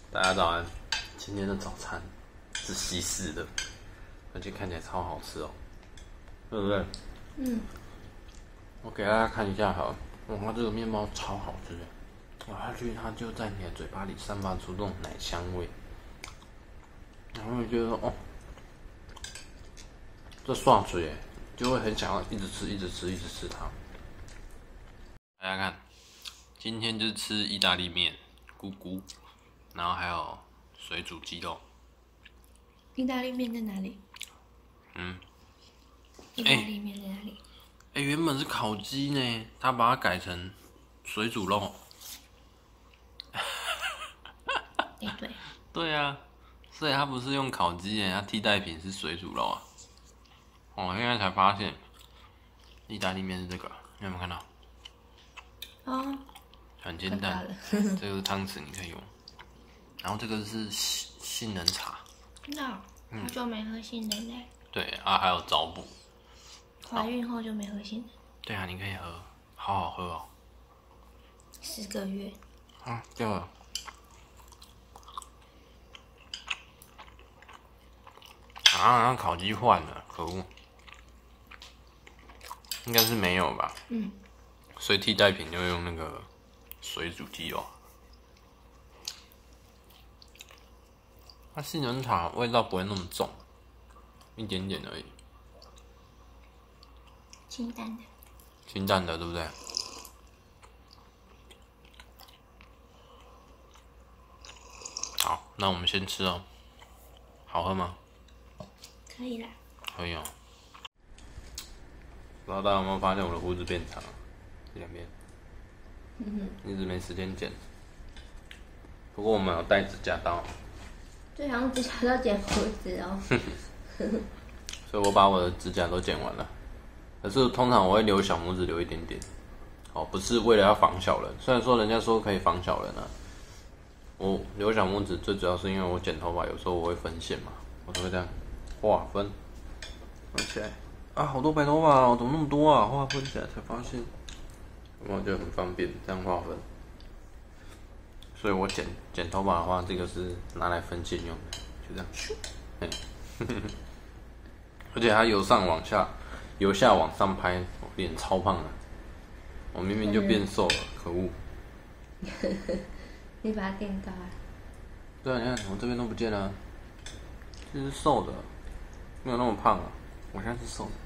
大家早安，今天的早餐是西式的，而且看起来超好吃哦，对不对？ 嗯。 我给大家看一下好了，哇，这个面包超好吃的，咬下去它就在你的嘴巴里散发出这种奶香味，然后你觉得说哦，这爽嘴耶，就会很想要一直吃、一直吃、一直吃它。大家看，今天就吃意大利面，咕咕。然后还有水煮鸡肉。 意大利面在哪里？意大利面在哪里？ 原本是烤鸡呢，他把它改成水煮肉。 对。 对啊，所以他不是用烤鸡耶，他替代品是水煮肉啊。哦，现在才发现，意大利面是这个，你有没有看到？ 哦， 很简单，这个是汤匙，你可以用。然后这个是杏仁茶， 好久没喝杏仁嘞。 对啊，还有枣补。 怀孕后就没喝杏仁。 对啊，你可以喝，好好喝哦。 10个月。 啊，掉了。啊，然后烤鸡换了，可恶。应该是没有吧？所以替代品就用那个水煮鸡肉。它杏仁茶味道不会那么重，一点点而已。 清淡的。 清淡的，对不对？好，那我们先吃哦。好喝吗？ 可以啦。 可以哦。不知道大家有没有发现我的胡子变长，这两边，一直没时间剪。不过我们有带指甲刀。 对，好像指甲都剪胡子哦。 所以我把我的指甲都剪完了。可是通常我会留小拇指留一点点，哦，不是为了要防小人。虽然说人家说可以防小人啊，我留小拇指最主要是因为我剪头发有时候我会分线嘛，我都会这样划分起来啊，好多白头发哦，怎么那么多啊？划分起来才发现，然后就很方便这样划分。所以我剪头发的话，这个是拿来分线用的，就这样。而且它由上往下，由下往上拍，我脸超胖的，我明明就变瘦了，可恶！ 你把它垫高啊？ 对啊，你看我这边都不见了，这是瘦的，没有那么胖啊，我现在是瘦的。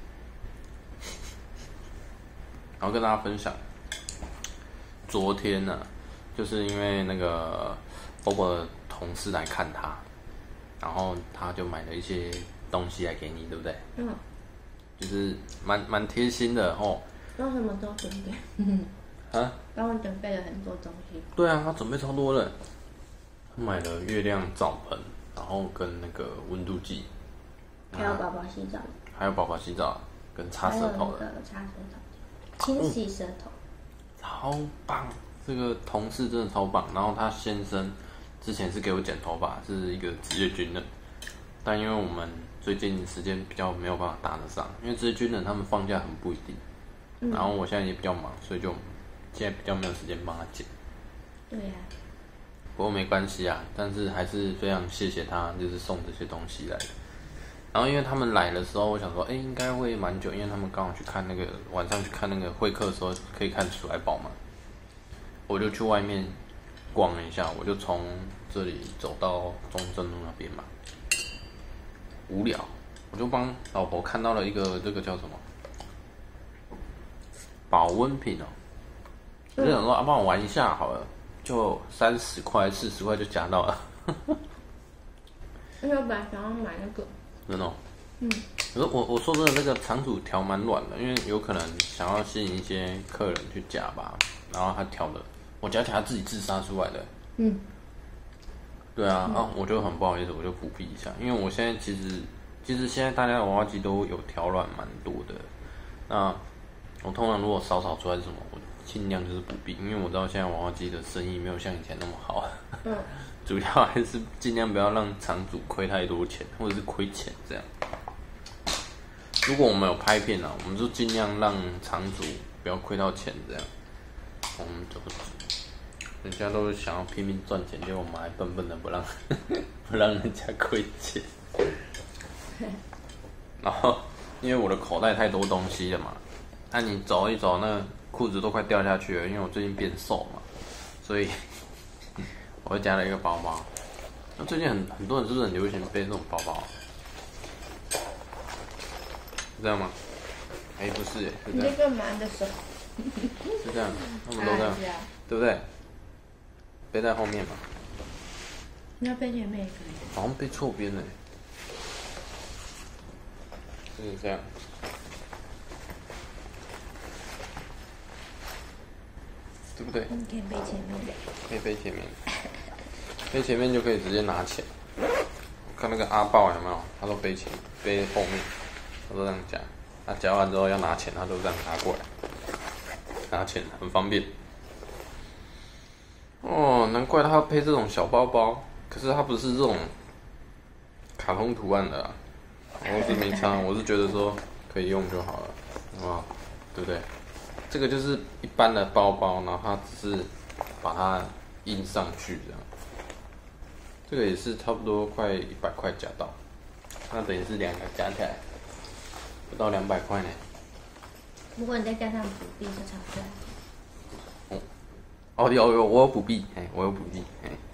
然后跟大家分享，昨天呢、就是因为那个波波的同事来看他，然后他就买了一些东西来给你，对不对？就是蛮贴心的哦。 都什么都准备。啊？帮我准备了很多东西。 对啊，他准备超多的。他买了月亮澡盆，然后跟那个温度计， 还有宝宝洗澡。 还有宝宝洗澡跟擦舌头的。 擦舌头，清洗舌头。 超棒！这个同事真的超棒。然后他先生之前是给我剪头发，是一个职业军人，但因为我们最近时间比较没有办法搭得上，因为职业军人他们放假很不一定。然后我现在也比较忙，所以就现在比较没有时间帮他剪。 对呀。 不过没关系啊，但是还是非常谢谢他，就是送这些东西来的。然后因为他们来的时候，我想说，应该会蛮久，因为他们刚好去看那个晚上去看那个会客的时候，可以看鼠来宝嘛。我就去外面逛了一下，我就从这里走到中正路那边嘛。无聊，我就帮老婆看到了一个这个叫什么保温瓶哦，我就想说帮我玩一下好了，就30块40块就夹到了。 因为我本来想要买那个。 真的哦。我说真的，那个场主调蛮软的，因为有可能想要吸引一些客人去夹吧，然后他调的，我夹起来他自己自杀出来的。对啊，我就很不好意思，我就补币一下，因为我现在其实现在大家的娃娃机都有调软蛮多的。那我通常如果少出来是什么，我尽量就是补币，因为我知道现在娃娃机的生意没有像以前那么好。主要还是尽量不要让场主亏太多钱，或者是亏钱这样。如果我们有拍片啊，我们就尽量让场主不要亏到钱这样。我们就人家都想要拼命赚钱，结果我们还笨笨的不让不让人家亏钱。然后因为我的口袋太多东西了嘛，那你走一走，那裤子都快掉下去了，因为我最近变瘦嘛，所以我又加了一个包包。那最近很多人是不是很流行背这种包包？是这样吗？哎，不是耶，是这样。 你干嘛的手？ 是这样，他们都这样，对不对？背在后面嘛。 你要背前面也可以。 好像背错边了。就是这样。对不对？ 你可以背前面的。 可以背前面，背前面就可以直接拿钱。我看那个阿豹有没有？他都背前，背后面，他都这样夹。他夹完之后要拿钱，他都这样拿过来，拿钱很方便。哦，难怪他要配这种小包包，可是他不是这种卡通图案的啦。我是没差，我是觉得说可以用就好了，好不好？对不对？这个就是一般的包包，然后它只是把它印上去这样。这个也是差不多快100块夹到，那等于是两个加起来不到200块呢。 如果你再加上补币，就差不多。 哦，有，我有补币，我有补币，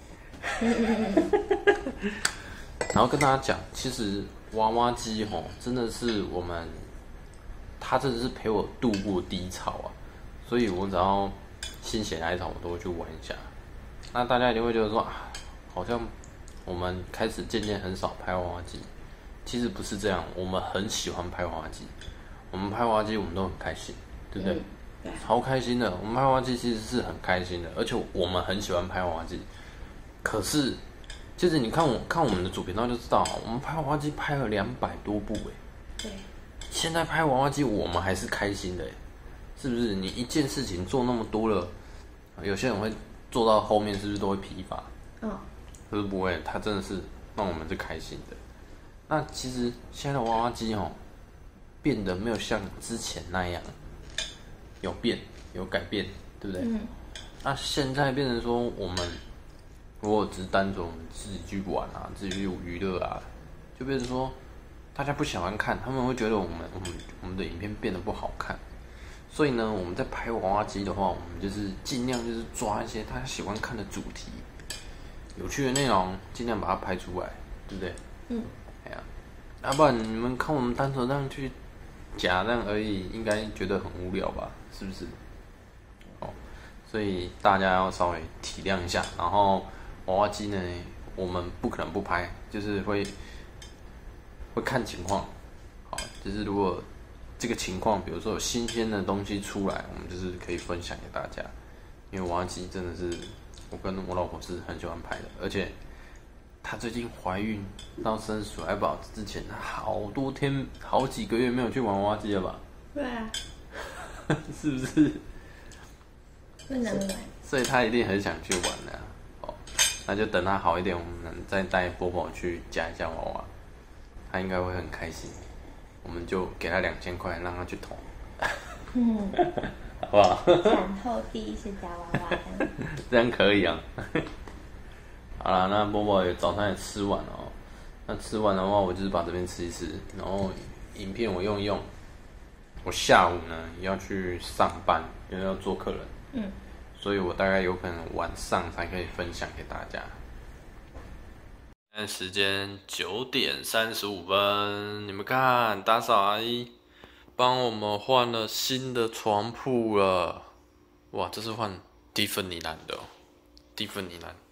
然后跟大家讲，其实娃娃机真的是它真的是陪我度过低潮啊，所以我只要心血来潮，我都会去玩一下。那大家一定会觉得说啊，好像我们开始渐渐很少拍娃娃机，其实不是这样，我们很喜欢拍娃娃机，我们拍娃娃机我们都很开心，对不对？超开心的，我们拍娃娃机其实是很开心的，而且我们很喜欢拍娃娃机。可是，其实你看我们的主频道就知道，我们拍娃娃机拍了200多部对。 现在拍娃娃机我们还是开心的是不是？你一件事情做那么多了，有些人会做到后面是不是都会疲乏？可是不会，它真的是让我们是开心的。那其实现在的娃娃机变得没有像之前那样。有改变，对不对？那现在变成说，我们如果只单纯我们自己去玩啊，自己去娱乐啊，就变成说，大家不喜欢看，他们会觉得我们的影片变得不好看。所以呢，我们在拍娃娃机的话，我们就是尽量就是抓一些他喜欢看的主题，有趣的内容，尽量把它拍出来，对不对？要不然你们看我们单纯这样去夹这样而已，应该觉得很无聊吧？是不是？所以大家要稍微体谅一下。然后娃娃机呢，我们不可能不拍，就是会看情况。好，就是如果这个情况，比如说有新鲜的东西出来，我们就是可以分享给大家。因为娃娃机真的是我跟我老婆是很喜欢拍的，而且她最近怀孕到生鼠来宝之前，好多天、好几个月没有去玩娃娃机了吧？ 对啊。 是不是？ 不能玩。 所以她一定很想去玩的那就等她好一点，我们再带波波去夹一下娃娃，她应该会很开心。我们就给她2000块，让她去投。好不好？ 产后第一次夹娃娃的。 这样可以啊。好啦，那波波也早餐也吃完了那吃完的话，我就是把这边吃一吃，然后影片我用一用。我下午呢也要去上班，因为要做客人。所以我大概有可能晚上才可以分享给大家。现在时间9点35分，你们看，打扫阿姨帮我们换了新的床铺了。哇，这是换蒂芬尼蓝的蒂芬尼蓝。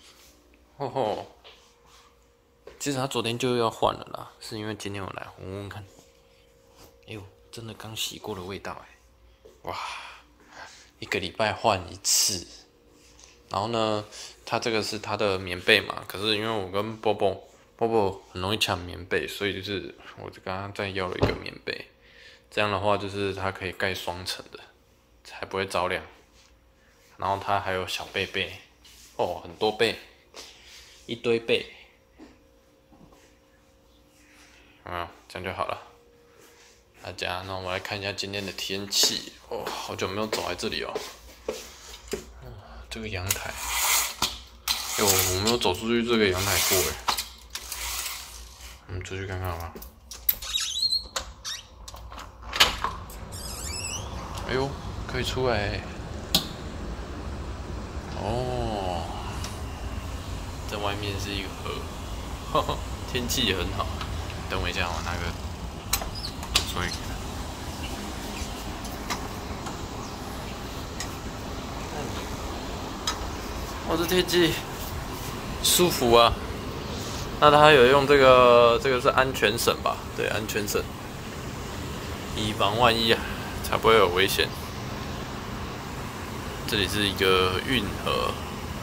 其实他昨天就要换了啦，是因为今天我来闻闻看。哎呦，真的刚洗过的味道哇！1个礼拜换一次。然后呢，它这个是它的棉被嘛，可是因为我跟波波很容易抢棉被，所以就是我就跟他再要了一个棉被。这样的话就是它可以盖双层的，才不会着凉。然后它还有小被被，很多被，一堆被。这样就好了。大家，那我们来看一下今天的天气。好久没有走来这里这个阳台，我没有走出去这个阳台过哎。我们出去看看吧。哎呦，可以出来哦！在外面是一个河，天气也很好。等我一下，我拿个水。哇，这天气舒服啊！那他有用这个是安全绳吧？对，安全绳，以防万一啊，才不会有危险。这里是一个运河，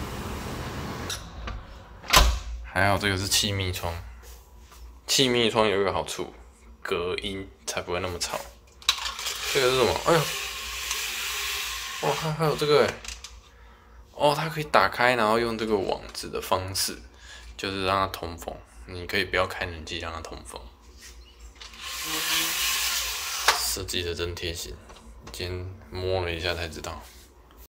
还好这个是气密窗。气密窗有一个好处，隔音才不会那么吵。这个是什么？哎呦，哇，还有这个哎，哦，它可以打开，然后用这个网子的方式，就是让它通风。你可以不要开冷气，让它通风。设计的真贴心，今天摸了一下才知道。